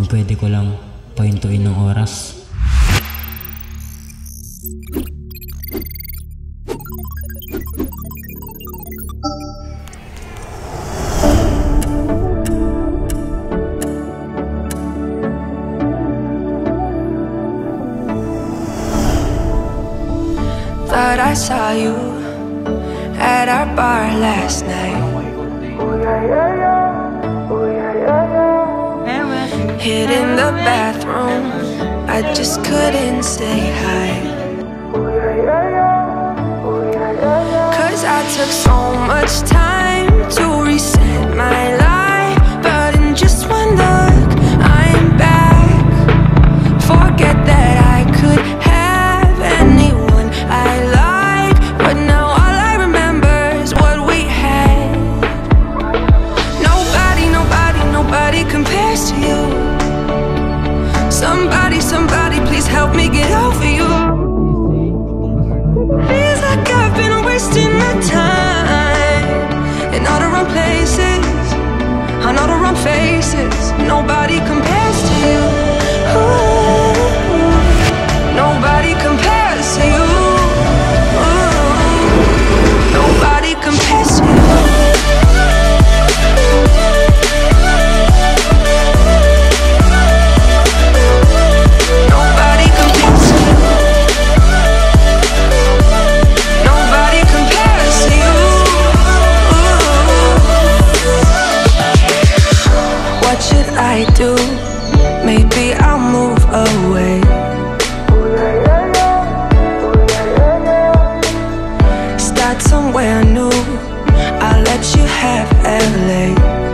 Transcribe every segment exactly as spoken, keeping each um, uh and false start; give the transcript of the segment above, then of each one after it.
kung pwede ko lang pahintuin ng oras. Thought I saw you at our bar last night. Hid in the bathroom, I just couldn't say hi. Cause I took so much time to reset my life, but in just one look, I'm back. Forget that I could have anyone I like, but now all I remember is what we had. Nobody, nobody, nobody compares to you. Somebody, somebody, please help me get over you. Feels like I've been wasting my time in all the wrong places, on all the wrong faces. Nobody compares to you. Ooh, nobody compares to you. Ooh, nobody compares to you. I do, maybe I'll move away. Start somewhere new, I'll let you have L A.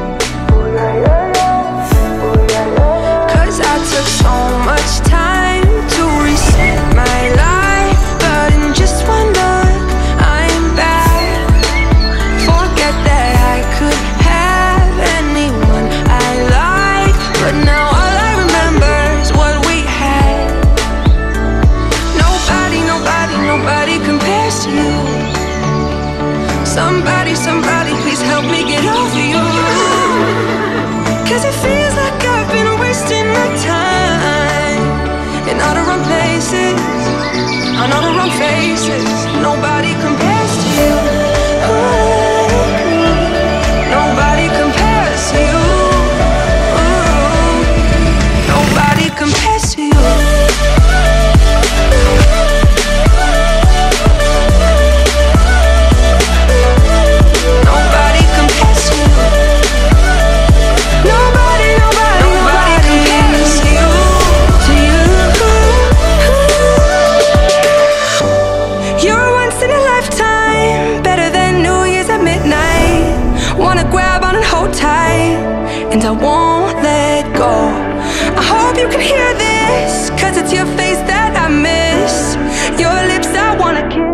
Cause I took so much time to reset my life, but in just one look, I'm back. Forget that I could have anyone I like, but now all I remember is what we had. Nobody, nobody, nobody compares to you. Somebody, somebody, please help me get over you. Cause it feels like I've been wasting my time in all the wrong places, on all the wrong faces. Nobody compares to you. Ooh, nobody compares to you. Nobody compares to you. Nobody compares to you. Nobody, nobody, nobody compares to you. To you. You're once in a lifetime, better than New Year's at midnight. Wanna grab on and hold tight, and I won't let go. I hope you can hear this, cause it's your face that I miss, your lips I wanna kiss.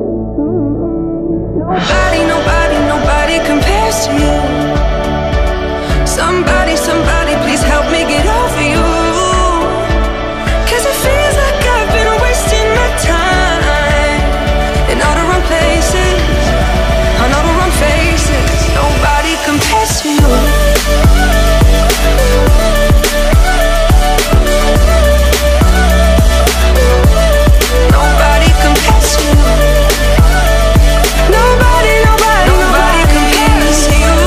Nobody, nobody, nobody compares to you. Somebody, somebody, please help me get over you. Cause it feels like I've been wasting my time in all the wrong places, on all the wrong faces. Nobody compares to you. Nobody compares to you. Nobody, nobody, nobody compares to you.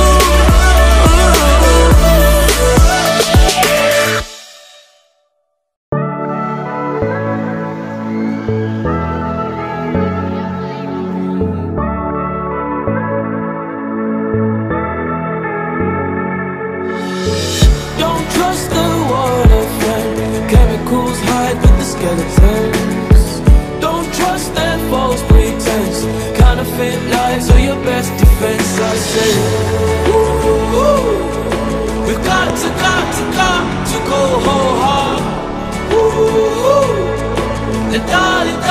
Don't trust the waterfront, chemicals hide with the skeletons. Don't trust that false pretense, counterfeit lies are your best defense. I say, ooh, we've got to, got to, got to go whole hard. Ooh, and darling,